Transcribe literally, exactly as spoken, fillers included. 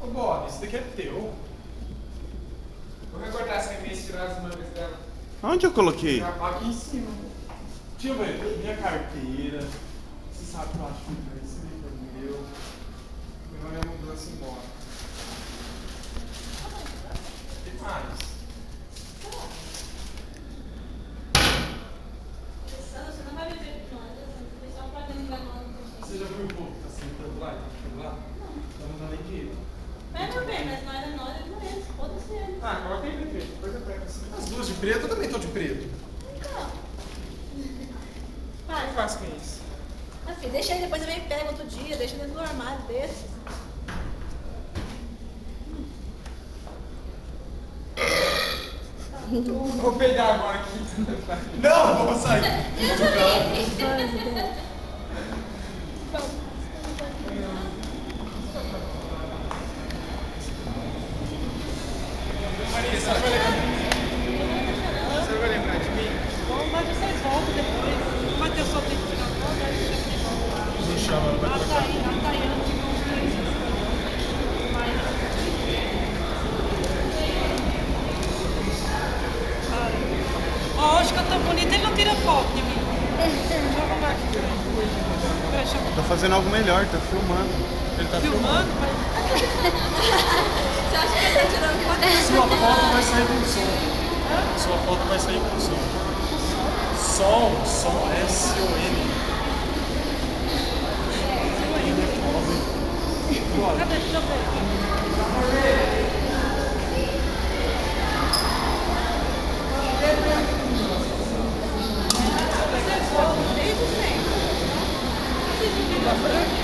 Ô, Bob, esse daqui é teu. Vou recortar essa camisa e tirar as mangas dela. Onde eu coloquei? Aqui em cima. Deixa eu ver. Minha carteira. Você sabe que eu acho que esse livro é meu. Meu nome é mudança embora. O que mais? Você não vai viver com nós, o pessoal pode ligar no ano. Você já viu o povo que tá sentando lá e tá ficando lá? Não. Tá mandando em quê? Mas meu bem, mas não era nós, é não eles, foda-se eles. Ah, coloca aí de preto. Depois eu pego assim. As duas de preto, eu também tô de preto. Então. O que eu Vai. faço com isso? Ah, filho, deixa aí, depois eu venho e pego outro dia, deixa dentro do armário desse. Vou pegar agora aqui. Não, vou sair. Eu também. Maria, você vai lembrar? Você vai lembrar de mim? Bom, mas vocês voltam depois. Vai ter só tempo de tirar foto, aí você me volta. Não chama, ela vai A trocar. Thay- a Tayana ficou uns três dias. Mas... Cara, ó, hoje que eu tô bonita, ele não tira foto de mim. Deixa eu arrumar aqui. Peraí, deixa eu... Tá fazendo algo melhor, tá filmando. Ele tá Filmando? Mas... Você acha que ele tá tirando foto? Sua foto vai sair com som. Sua foto vai sair com som. Som, som, S O N. Cadê? Deixa eu ver. Desde sempre.